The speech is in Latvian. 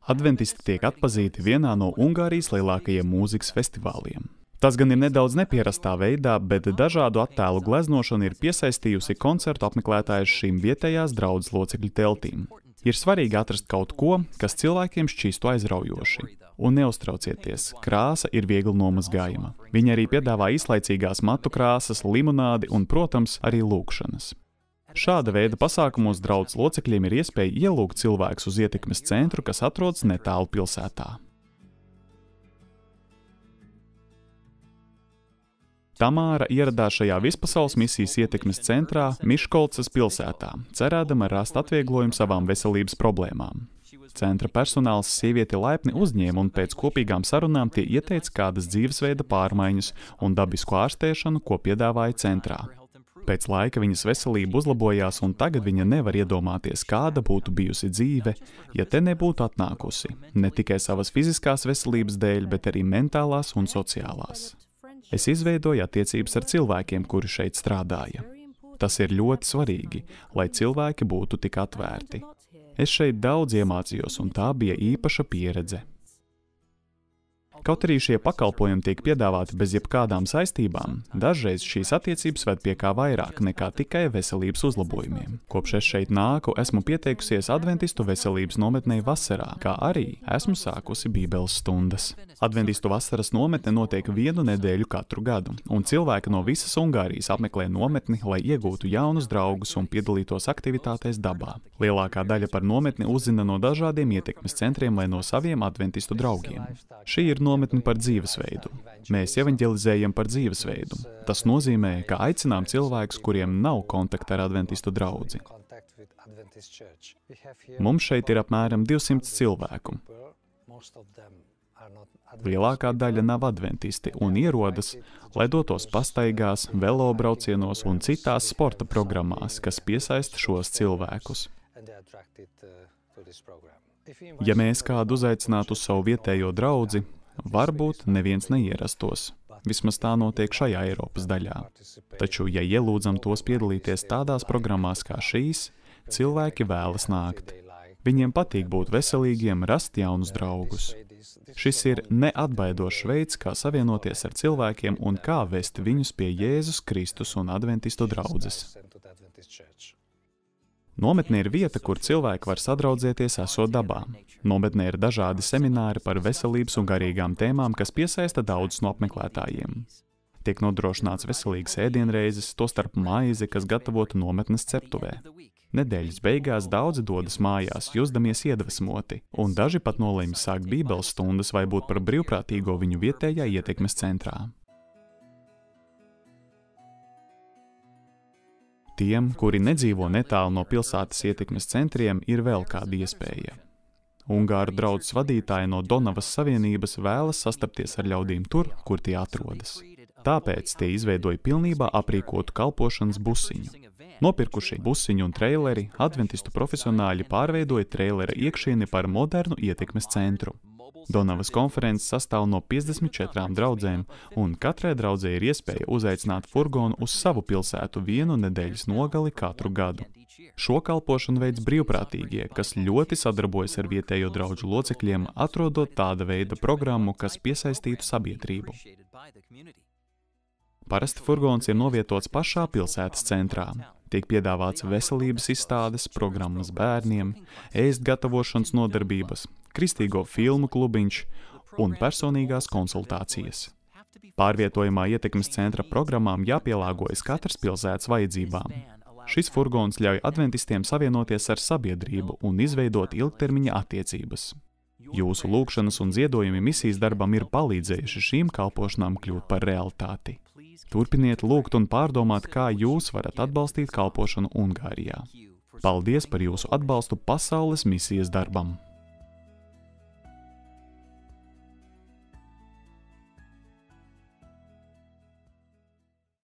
Adventisti tiek atpazīti vienā no Ungārijas lielākajiem mūzikas festivāliem. Tas gan ir nedaudz nepierastā veidā, bet dažādu attēlu gleznošana ir piesaistījusi koncertu apmeklētājus šīm vietējās draudzes locekļu teltīm. Ir svarīgi atrast kaut ko, kas cilvēkiem šķīstu aizraujoši. Un neuztraucieties, krāsa ir viegli nomazgājama. Viņi arī piedāvā īslaicīgās matu krāsas, limonādi un, protams, arī lūgšanas. Šāda veida pasākumos draudzes locekļiem ir iespēja ielūgt cilvēkus uz ietekmes centru, kas atrodas netālu pilsētā. Tamāra ieradās šajā vispasaules misijas ietekmes centrā Miškolcas pilsētā, cerēdama rast atvieglojumu savām veselības problēmām. Centra personāls sievieti laipni uzņēma un pēc kopīgām sarunām tie ieteica kādas dzīvesveida pārmaiņas un dabisku ārstēšanu, ko piedāvāja centrā. Pēc laika viņas veselība uzlabojās un tagad viņa nevar iedomāties, kāda būtu bijusi dzīve, ja te nebūtu atnākusi, ne tikai savas fiziskās veselības dēļ, bet arī mentālās un sociālās. Es izveidoju attiecības ar cilvēkiem, kuri šeit strādāja. Tas ir ļoti svarīgi, lai cilvēki būtu tik atvērti. Es šeit daudz iemācījos, un tā bija īpaša pieredze. Kaut arī šie pakalpojumi tiek piedāvāti bez jebkādām saistībām, dažreiz šīs attiecības ved pie kā vairāk nekā tikai veselības uzlabojumiem. Kopš es šeit nāku, esmu pieteikusies Adventistu veselības nometnei vasarā, kā arī esmu sākusi bībeles stundas. Adventistu vasaras nometne notiek 1 nedēļu katru gadu, un cilvēki no visas Ungārijas apmeklē nometni, lai iegūtu jaunus draugus un piedalītos aktivitātēs dabā. Lielākā daļa par nometni uzzina no dažādiem ietekmes centriem vai no saviem adventistu draugiem. Šī ir nometni par dzīvesveidu. Mēs evaņģelizējam par dzīvesveidu. Tas nozīmē, ka aicinām cilvēkus, kuriem nav kontakta ar adventistu draudzi. Mums šeit ir apmēram 200 cilvēku. Lielākā daļa nav adventisti un ierodas, lai dotos pastaigās, velobraucienos un citās sporta programmās, kas piesaista šos cilvēkus. Ja mēs kādu uzaicinātu uz savu vietējo draudzi, varbūt neviens neierastos. Vismaz tā notiek šajā Eiropas daļā. Taču, ja ielūdzam tos piedalīties tādās programmās kā šīs, cilvēki vēlas nākt. Viņiem patīk būt veselīgiem, rast jaunus draugus. Šis ir neatbaidošs veids, kā savienoties ar cilvēkiem un kā vest viņus pie Jēzus Kristus un adventistu draudzes. Nometne ir vieta, kur cilvēki var sadraudzēties esot dabā. Nometnē ir dažādi semināri par veselības un garīgām tēmām, kas piesaista daudzus no apmeklētājiem. Tiek nodrošināts veselīgas ēdienreizes, tostarp maize, kas gatavota nometnes ceptuvē. Nedēļas beigās daudzi dodas mājās, jusdamies iedvesmoti, un daži pat nolēma sākt bībeles stundas vai būt par brīvprātīgo viņu vietējā ietekmes centrā. Tiem, kuri nedzīvo netālu no pilsētas ietekmes centriem, ir vēl kāda iespēja. Ungāru draudzes vadītāji no Donavas Savienības vēlas sastapties ar ļaudīm tur, kur tie atrodas. Tāpēc tie izveidoja pilnībā aprīkotu kalpošanas busiņu. Nopirkuši busiņu un treileri, adventistu profesionāļi pārveidoja treilera iekšieni par modernu ietekmes centru. Donavas konferences sastāv no 54 draudzēm, un katrai draudzē ir iespēja uzaicināt furgonu uz savu pilsētu 1 nedēļas nogali katru gadu. Šo kalpošanu veids brīvprātīgie, kas ļoti sadarbojas ar vietējo draudžu locekļiem, atrodot tāda veida programmu, kas piesaistītu sabiedrību. Parasti furgons ir novietots pašā pilsētas centrā. Tiek piedāvāts veselības izstādes, programmas bērniem, ēst gatavošanas nodarbības, kristīgo filmu klubiņš un personīgās konsultācijas. Pārvietojamā ietekmes centra programmām jāpielāgojas katras pilsētas vajadzībām. Šis furgons ļauj adventistiem savienoties ar sabiedrību un izveidot ilgtermiņa attiecības. Jūsu lūgšanas un ziedojumi misijas darbam ir palīdzējuši šīm kalpošanām kļūt par realitāti. Turpiniet lūgt un pārdomāt, kā jūs varat atbalstīt kalpošanu Ungārijā. Paldies par jūsu atbalstu pasaules misijas darbam!